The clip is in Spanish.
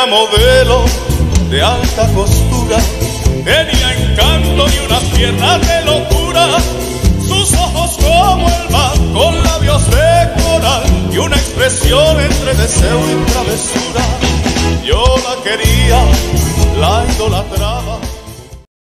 modelo de alta costura, tenía encanto y una pierna de locura, sus ojos como el mar con labios de coral y una expresión entre deseo y